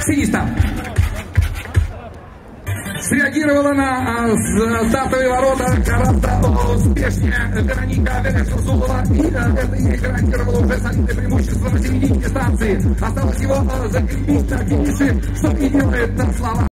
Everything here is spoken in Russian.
Синиста. Среагировала на стартовые ворота гораздо успешнее Вероника Верешесулова. И это ей гарантировало уже солидное преимущество на середине дистанции. Осталось его закрепить на финише, что и делает на слова.